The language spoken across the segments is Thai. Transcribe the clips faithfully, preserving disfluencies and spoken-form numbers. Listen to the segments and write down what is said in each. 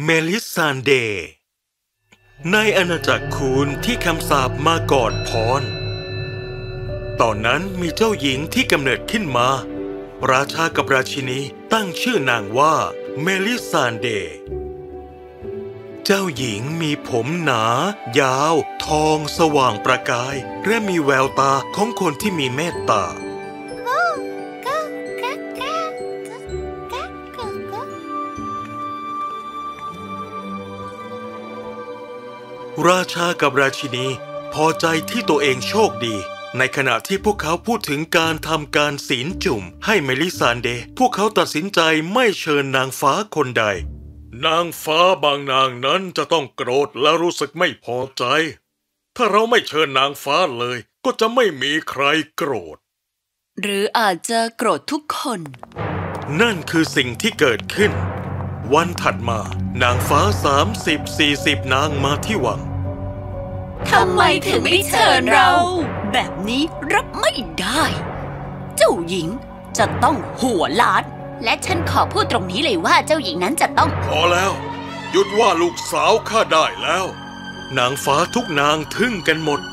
เมลิซานเดย์ในอาณาจักรคูนที่คำสาปมากอดพรตอนนั้นมีเจ้าหญิงที่กำเนิดขึ้นมาราชากับราชินีตั้งชื่อนางว่าเมลิซานเดย์เจ้าหญิงมีผมหนายาวทองสว่างประกายและมีแววตาของคนที่มีเมตตาราชากับราชินีพอใจที่ตัวเองโชคดีในขณะที่พวกเขาพูดถึงการทำการศีลจุ่มให้เมลิซานเดย์พวกเขาตัดสินใจไม่เชิญนางฟ้าคนใดนางฟ้าบางนางนั้นจะต้องโกรธและรู้สึกไม่พอใจถ้าเราไม่เชิญนางฟ้าเลยก็จะไม่มีใครโกรธหรืออาจจะโกรธทุกคนนั่นคือสิ่งที่เกิดขึ้นวันถัดมานางฟ้าสามสิบสี่สิบนางมาที่วังทำไมถึงไม่เชิญเราแบบนี้รับไม่ได้เจ้าหญิงจะต้องหัวล้านและฉันขอพูดตรงนี้เลยว่าเจ้าหญิงนั้นจะต้องพอแล้วหยุดว่าลูกสาวข้าได้แล้วนางฟ้าทุกนางทึ่งกันหมด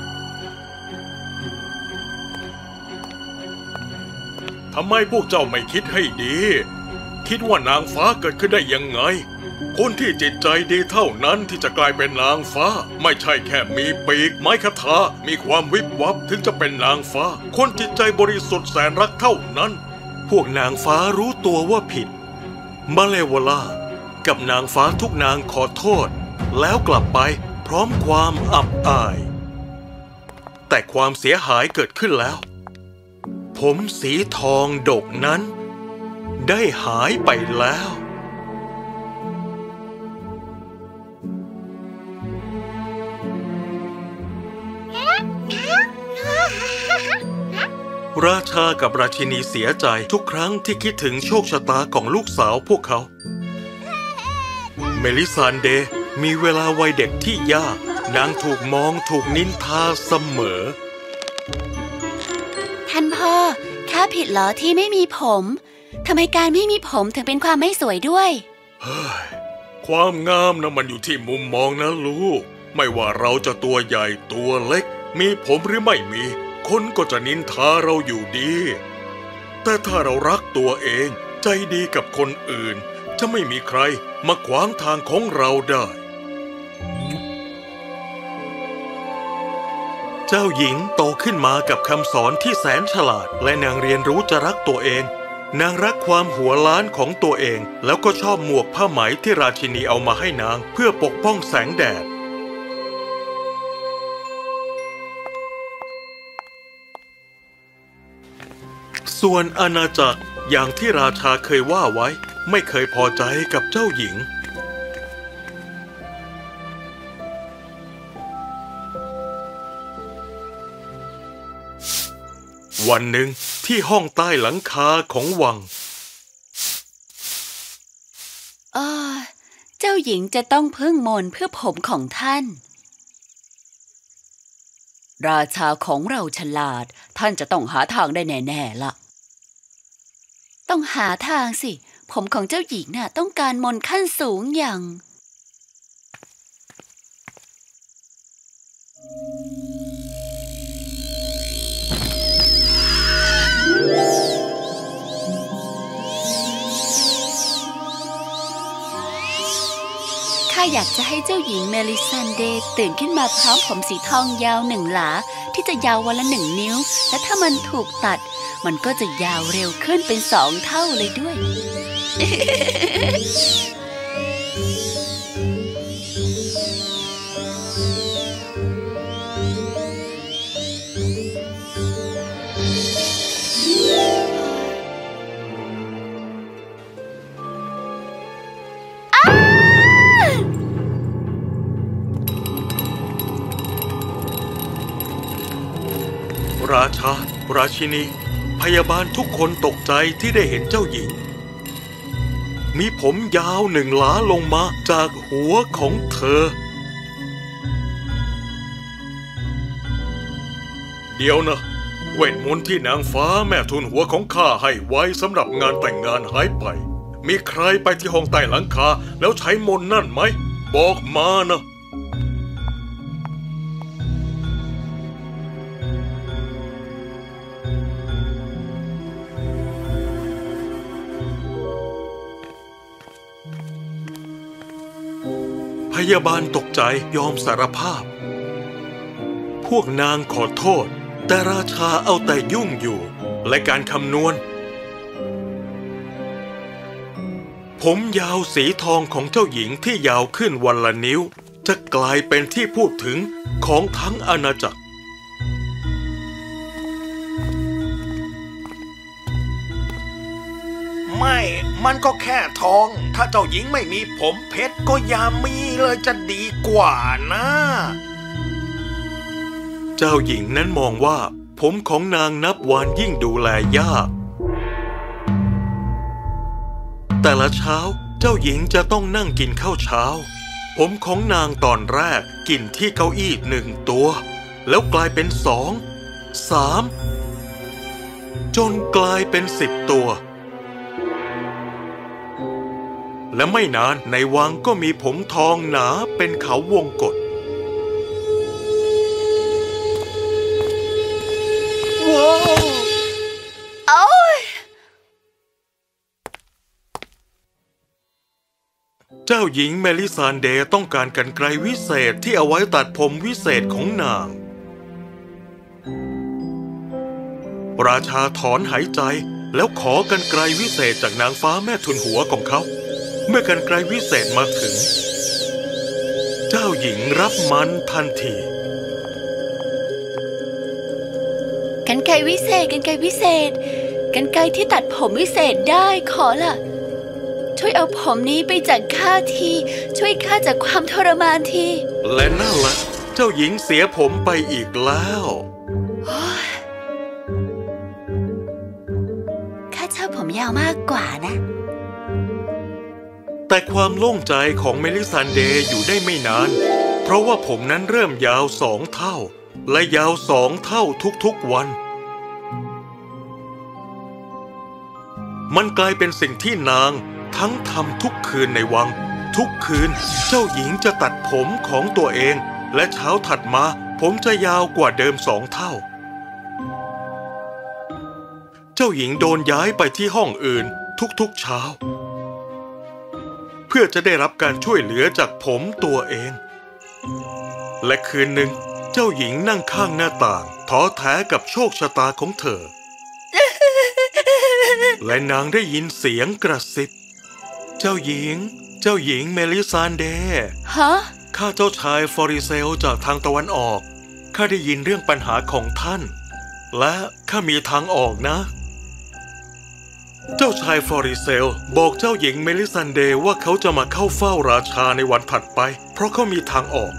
ทำไมพวกเจ้าไม่คิดให้ดีคิดว่านางฟ้าเกิดขึ้นได้ยังไงคนที่จิตใจดีเท่านั้นที่จะกลายเป็นนางฟ้าไม่ใช่แค่มีปีกไม้คทามีความวิบวับถึงจะเป็นนางฟ้าคนจิตใจบริสุทธิ์แสนรักเท่านั้นพวกนางฟ้ารู้ตัวว่าผิดมาเลวลากับนางฟ้าทุกนางขอโทษแล้วกลับไปพร้อมความอับอายแต่ความเสียหายเกิดขึ้นแล้วผมสีทองดกนั้นได้หายไปแล้วราชากับราชินีเสียใจทุกครั้งที่คิดถึงโชคชะตาของลูกสาวพวกเขาเมลิซานเดย์มีเวลาวัยเด็กที่ยากนางถูกมองถูกนินทาเสมอท่านพ่อข้าผิดเหรอที่ไม่มีผมทำไมการไม่มีผมถึงเป็นความไม่สวยด้วยเฮ้ยความงามนะมันอยู่ที่มุมมองนะลูกไม่ว่าเราจะตัวใหญ่ตัวเล็กมีผมหรือไม่มีคนก็จะนินทาเราอยู่ดีแต่ถ้าเรารักตัวเองใจดีกับคนอื่นจะไม่มีใครมาขวางทางของเราได้เจ้าหญิงโตขึ้นมากับคำสอนที่แสนฉลาดและนางเรียนรู้จะรักตัวเองนางรักความหัวล้านของตัวเองแล้วก็ชอบหมวกผ้าไหมที่ราชินีเอามาให้นางเพื่อปกป้องแสงแดดส่วนอาณาจักรอย่างที่ราชาเคยว่าไว้ไม่เคยพอใจกับเจ้าหญิงวันหนึ่งที่ห้องใต้หลังคาของวังอ่าเจ้าหญิงจะต้องพึ่งมนต์เพื่อผมของท่านราชาของเราฉลาดท่านจะต้องหาทางได้แน่ๆล่ะต้องหาทางสิผมของเจ้าหญิงน่ะต้องการมนต์ขั้นสูงอย่างข้าอยากจะให้เจ้าหญิงเมลิซานเดย์ตื่นขึ้นมาพร้อมผมสีทองยาวหนึ่งหลาที่จะยาววันละหนึ่งนิ้วและถ้ามันถูกตัดมันก็จะยาวเร็วขึ้นเป็นสองเท่าเลยด้วยราชาราชินีพยาบาลทุกคนตกใจที่ได้เห็นเจ้าหญิงมีผมยาวหนึ่งหลาลงมาจากหัวของเธอเดี๋ยวนะเวทมนต์ที่นางฟ้าแม่ทูลหัวของข้าให้ไว้สำหรับงานแต่งงานหายไปมีใครไปที่ห้องใต้หลังคาแล้วใช้มนต์นั่นไหมบอกมานะพยาบาลตกใจยอมสารภาพพวกนางขอโทษแต่ราชาเอาแต่ยุ่งอยู่และการคำนวณผมยาวสีทองของเจ้าหญิงที่ยาวขึ้นวันละนิ้วจะกลายเป็นที่พูดถึงของทั้งอาณาจักรไม่มันก็แค่ทองถ้าเจ้าหญิงไม่มีผมเพชรก็อย่ามีเลยจะดีกว่านะเจ้าหญิงนั้นมองว่าผมของนางนับวันยิ่งดูแลยากแต่ละเช้าเจ้าหญิงจะต้องนั่งกินข้าวเช้าผมของนางตอนแรกกินที่เก้าอี้หนึ่งตัวแล้วกลายเป็นสองสามจนกลายเป็นสิบตัวและไม่นานในวังก็มีผมทองหนาเป็นเขาวงกฏว้าวโอ้ยเจ้าหญิงเมลิซานเดย์ต้องการกรรไกรวิเศษที่เอาไว้ตัดผมวิเศษของนางราชาถอนหายใจแล้วขอกรรไกรวิเศษจากนางฟ้าแม่ทุนหัวของเขาเมื่อกรรไกรวิเศษมาถึงเจ้าหญิงรับมันทันทีกรรไกรวิเศษกรรไกรวิเศษกรรไกรที่ตัดผมวิเศษได้ขอล่ะช่วยเอาผมนี้ไปจากข้าทีช่วยข้าจากความทรมานทีและนั่นแหละเจ้าหญิงเสียผมไปอีกแล้วข้าชอบผมยาวมากกว่านะแต่ความโล่งใจของเมลิซานเดย์อยู่ได้ไม่นานเพราะว่าผมนั้นเริ่มยาวสองเท่าและยาวสองเท่าทุกๆวันมันกลายเป็นสิ่งที่นางทั้งทำทุกคืนในวังทุกคืนเจ้าหญิงจะตัดผมของตัวเองและเช้าถัดมาผมจะยาวกว่าเดิมสองเท่าเจ้าหญิงโดนย้ายไปที่ห้องอื่นทุกๆเช้าเพื่อจะได้รับการช่วยเหลือจากผมตัวเองและคืนหนึ่งเจ้าหญิงนั่งข้างหน้าต่างท้อแท้กับโชคชะตาของเธอ และนางได้ยินเสียงกระซิบเจ้าหญิงเจ้าหญิงเมลิซานเดย์ฮะข้าเจ้าชายฟอริเซลจากทางตะวันออกข้าได้ยินเรื่องปัญหาของท่านและข้ามีทางออกนะเจ้าชายฟอริเซลบอกเจ้าหญิงเมลิซานเดย์ว่าเขาจะมาเข้าเฝ้าราชาในวันถัดไปเพราะเขามีทางออก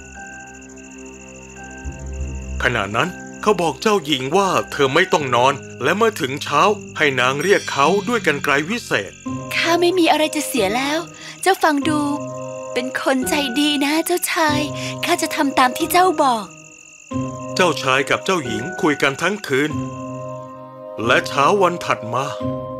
ขณะนั้นเขาบอกเจ้าหญิงว่าเธอไม่ต้องนอนและเมื่อถึงเช้าให้นางเรียกเขาด้วยกรรไกรวิเศษข้าไม่มีอะไรจะเสียแล้วเจ้าฟังดูเป็นคนใจดีนะเจ้าชายข้าจะทำตามที่เจ้าบอกเจ้าชายกับเจ้าหญิงคุยกันทั้งคืนและเช้าวันถัดมา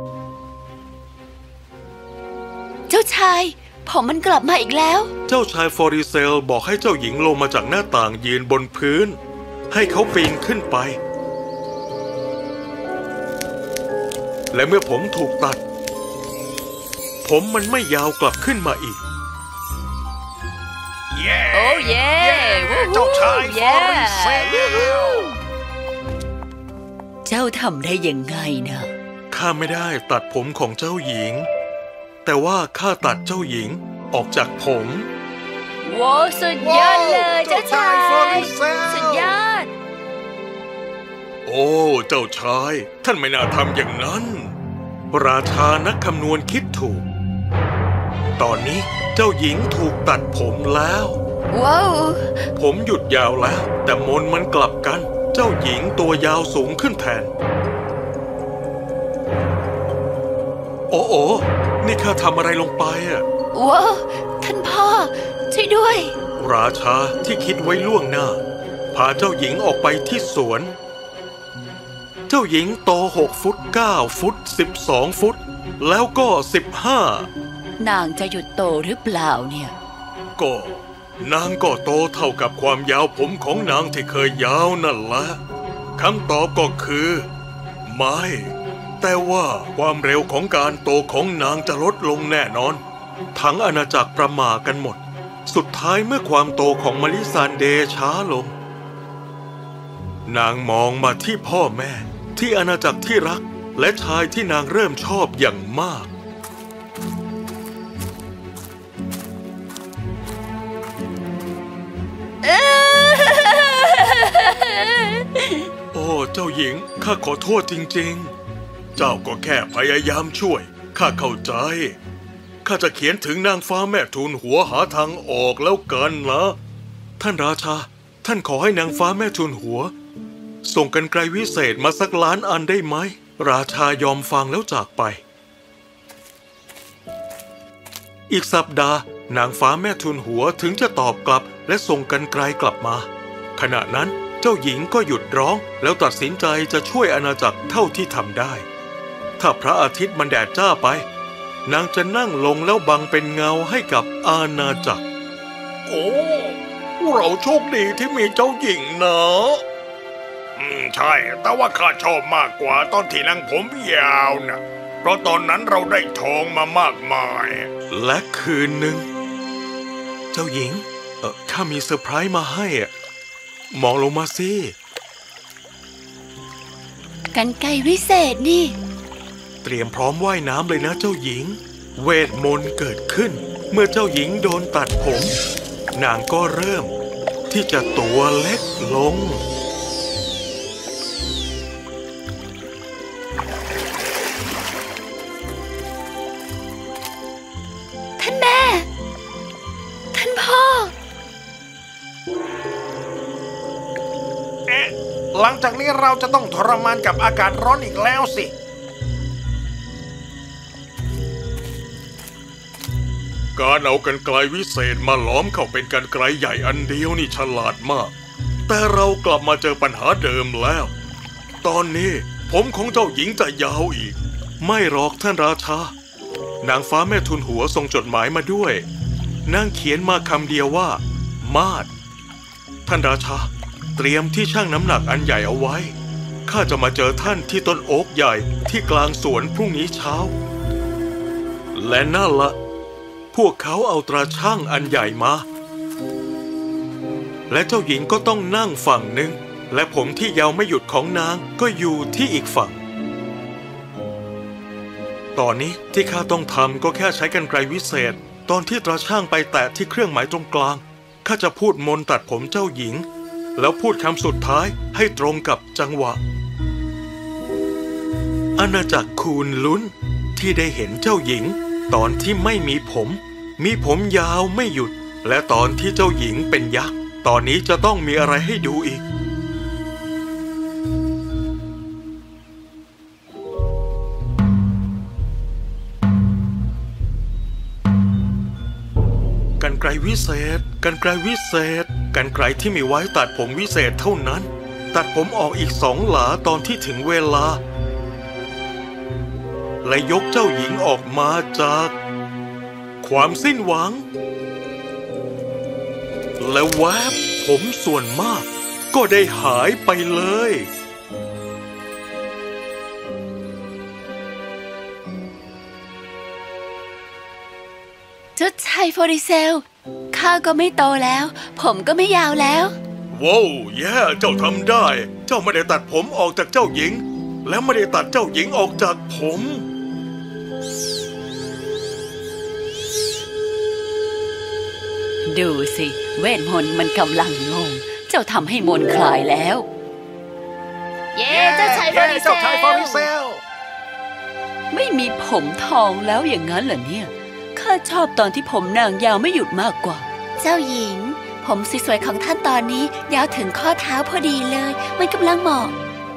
เจ้าชายผมมันกลับมาอีกแล้วเจ้าชายฟอริเซลบอกให้เจ้าหญิงลงมาจากหน้าต่างยืนบนพื้นให้เขาปีนขึ้นไปและเมื่อผมถูกตัดผมมันไม่ยาวกลับขึ้นมาอีกโอ้เย่เจ้าชายฟอริเซลเจ้าทำได้ยังไงนะข้าไม่ได้ตัดผมของเจ้าหญิงแต่ว่าข้าตัดเจ้าหญิงออกจากผมว้าวสุดยอดเลยเจ้าชายสุดยอดโอ้เจ้าชายท่านไม่น่าทำอย่างนั้นราชานักคำนวณคิดถูกตอนนี้เจ้าหญิงถูกตัดผมแล้วว้าวผมหยุดยาวแล้วแต่มนต์มันกลับกันเจ้าหญิงตัวยาวสูงขึ้นแทนโอ้โอ้นี่ข้าทำอะไรลงไปอ่ะว้าวท่านพ่อช่วยด้วยราชาที่คิดไว้ล่วงหน้าพาเจ้าหญิงออกไปที่สวนเจ้าจ้าหญิงโตหกฟุตเก้าฟุตสิบสองฟุตแล้วก็สิบห้านางจะหยุดโตหรือเปล่าเนี่ยก็นางก็โตเท่ากับความยาวผมของนางที่เคยยาวนั่นแหละคำตอบก็คือไม่แต่ว่าความเร็วของการโตของนางจะลดลงแน่นอนทั้งอาณาจักรประหม่ากันหมดสุดท้ายเมื่อความโตของเมลิซานเดย์ช้าลงนางมองมาที่พ่อแม่ที่อาณาจักรที่รักและชายที่นางเริ่มชอบอย่างมากโอ้เจ้าหญิงข้าขอโทษจริงๆเจ้าก็แค่พยายามช่วยข้าเข้าใจข้าจะเขียนถึงนางฟ้าแม่ทูลหัวหาทางออกแล้วกันนะท่านราชาท่านขอให้นางฟ้าแม่ทูลหัวส่งกรรไกรวิเศษมาสักล้านอันได้ไหมราชายอมฟังแล้วจากไปอีกสัปดาห์นางฟ้าแม่ทูลหัวถึงจะตอบกลับและส่งกรรไกรกลับมาขณะนั้นเจ้าหญิงก็หยุดร้องแล้วตัดสินใจจะช่วยอาณาจักรเท่าที่ทำได้ถ้าพระอาทิตย์มันแดดจ้าไปนางจะนั่งลงแล้วบังเป็นเงาให้กับอาณาจักรโอ้เราโชคดีที่มีเจ้าหญิงนะอืมใช่แต่ว่าข้าชอบมากกว่าตอนที่นางผมยาวนะเพราะตอนนั้นเราได้ทองมามากมายและคืนหนึ่งเจ้าหญิงเออข้ามีเซอร์ไพรส์มาให้อ่ะมองลงมาสิกรรไกรวิเศษนี่เตรียมพร้อมว่ายน้ำเลยนะเจ้าหญิงเวทมนต์เกิดขึ้นเมื่อเจ้าหญิงโดนตัดผมนางก็เริ่มที่จะตัวเล็กลงท่านแม่ท่านพ่อเอ๊ะหลังจากนี้เราจะต้องทรมานกับอากาศร้อนอีกแล้วสิการเอากรรไกรวิเศษมาล้อมเข้าเป็นกรรไกรใหญ่อันเดียวนี่ฉลาดมากแต่เรากลับมาเจอปัญหาเดิมแล้วตอนนี้ผมของเจ้าหญิงจะยาวอีกไม่หรอกท่านราชานางฟ้าแม่ทูลหัวส่งจดหมายมาด้วยนางเขียนมาคำเดียวว่ามาดท่านราชาเตรียมที่ชั่งน้ำหนักอันใหญ่เอาไว้ข้าจะมาเจอท่านที่ต้นโอ๊กใหญ่ที่กลางสวนพรุ่งนี้เช้าและนั่นละพวกเขาเอาตราชั่งอันใหญ่มาและเจ้าหญิงก็ต้องนั่งฝั่งหนึ่งและผมที่ยาวไม่หยุดของนางก็อยู่ที่อีกฝั่งตอนนี้ที่ข้าต้องทำก็แค่ใช้กรรไกรวิเศษตอนที่ตราชั่งไปแตะที่เครื่องหมายตรงกลางข้าจะพูดมนต์ตัดผมเจ้าหญิงแล้วพูดคำสุดท้ายให้ตรงกับจังหวะอาณาจักรคูนลุ้นที่ได้เห็นเจ้าหญิงตอนที่ไม่มีผมมีผมยาวไม่หยุดและตอนที่เจ้าหญิงเป็นยักษ์ตอนนี้จะต้องมีอะไรให้ดูอีกกรรไกรวิเศษกรรไกรวิเศษกรรไกรที่มีไว้ตัดผมวิเศษเท่านั้นตัดผมออกอีกสองหลาตอนที่ถึงเวลาและยกเจ้าหญิงออกมาจากความสิ้นหวังและแวบผมส่วนมากก็ได้หายไปเลยเจ้าชายฟอริเซลข้าก็ไม่โตแล้วผมก็ไม่ยาวแล้วว้าวแย่เจ้าทำได้เจ้าไม่ได้ตัดผมออกจากเจ้าหญิงและไม่ได้ตัดเจ้าหญิงออกจากผมดูสิเวทมนต์มันกำลังงงเจ้าทำให้มนต์คลายแล้วเย้เจ้าชายฟอริเซลไม่มีผมทองแล้วอย่างนั้นเหรอเนี่ยข้าชอบตอนที่ผมนางยาวไม่หยุดมากกว่าเจ้าหญิงผมสวยๆของท่านตอนนี้ยาวถึงข้อเท้าพอดีเลยมันกำลังเหมาะ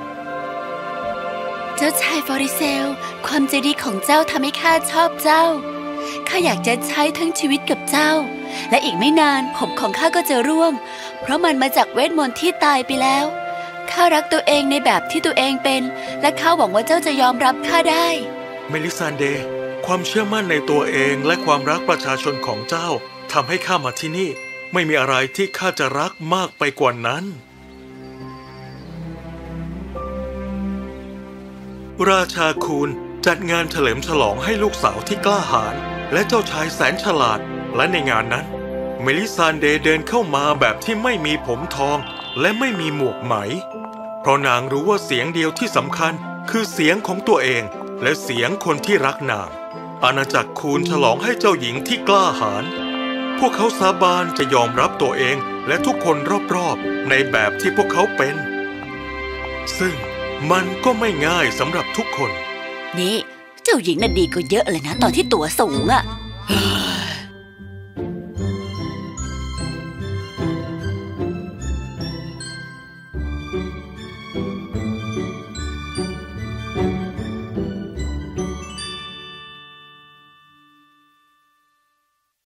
เจ้าชายฟอริเซลความใจดีของเจ้าทำให้ข้าชอบเจ้าข้าอยากจะใช้ทั้งชีวิตกับเจ้าและอีกไม่นานผมของข้าก็จะร่วงเพราะมันมาจากเวทมนต์ที่ตายไปแล้วข้ารักตัวเองในแบบที่ตัวเองเป็นและข้าหวังว่าเจ้าจะยอมรับข้าได้เมลิซานเดย์ความเชื่อมั่นในตัวเองและความรักประชาชนของเจ้าทำให้ข้ามาที่นี่ไม่มีอะไรที่ข้าจะรักมากไปกว่านั้นราชาคูนจัดงานเฉลิมฉลองให้ลูกสาวที่กล้าหาญและเจ้าชายแสนฉลาดและในงานนั้นเมลิซานเดย์เดินเข้ามาแบบที่ไม่มีผมทองและไม่มีหมวกไหมเพราะนางรู้ว่าเสียงเดียวที่สำคัญคือเสียงของตัวเองและเสียงคนที่รักนางอาณาจักรคูนฉลองให้เจ้าหญิงที่กล้าหาญพวกเขาสาบานจะยอมรับตัวเองและทุกคนรอบๆในแบบที่พวกเขาเป็นซึ่งมันก็ไม่ง่ายสำหรับทุกคนนี่เจ้าหญิงน่ะดีก็เยอะเลยนะตอนที่ตัวสูงอะ